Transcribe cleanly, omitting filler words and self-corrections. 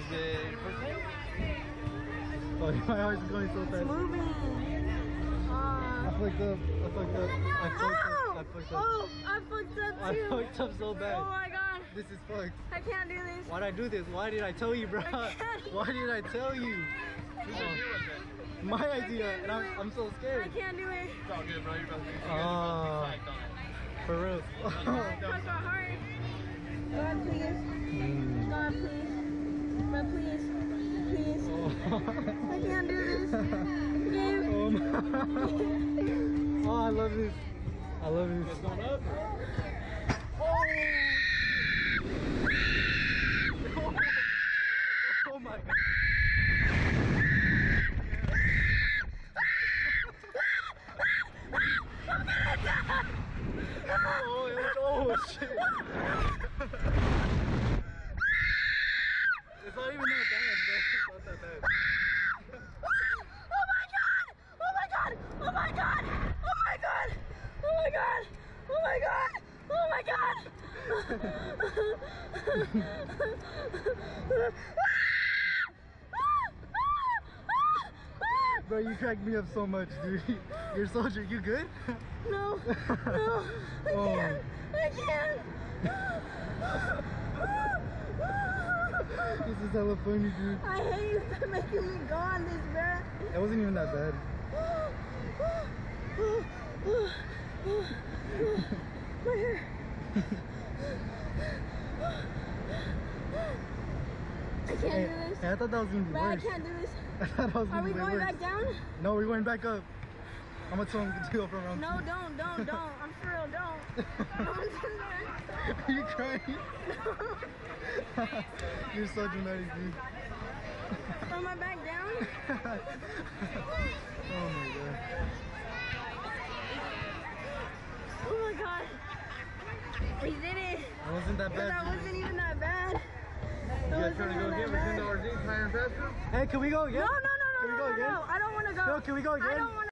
good. First time? Oh, my heart's going so fast. It's moving. I fucked up. I fucked up. I fucked up. Oh, I fucked up I too. fucked up so bad. Oh my god. This is fucked. I can't do this. Why'd I do this? Why did I tell you, bro? Why did I tell you? Whose idea was that? My idea, and I'm so I scared. can't do it. It's all good, bro. You're about to be psyched on it. For real. Cross my heart. God, please. God, please. God, please. Please. I can't do this. Gabe. Oh, my. Oh, I love this. I love this. It's going up. Oh my god. Oh shit. It's not even that bad, bro. It's not that bad. Oh my god! Oh my god! Oh my god! Oh my god! Oh my god! Oh my god! Oh my god! Bro, you cracked me up so much, dude. You're a soldier. You good? No, no, I can't. I can't. This is hella funny, dude. I hate you for making me go on this, bro. It wasn't even that bad. My hair. I can't do this. Hey, I thought that was gonna be But I worse. can't do this. I thought that was Are gonna we be going worse. back down? No, we're going back up. I'm gonna tell him to go from around. No, don't. I'm for real, don't. Don't do that. Are you crying? You're so dramatic, dude. Am I back down? Oh my god. Oh my god. We did it. It wasn't that bad. That dude. wasn't even that bad. You guys trying to go again? We're in the RZ, higher and faster? Hey, can we go again? No. Can we go again? I don't want to go. No, can we go again? I don't want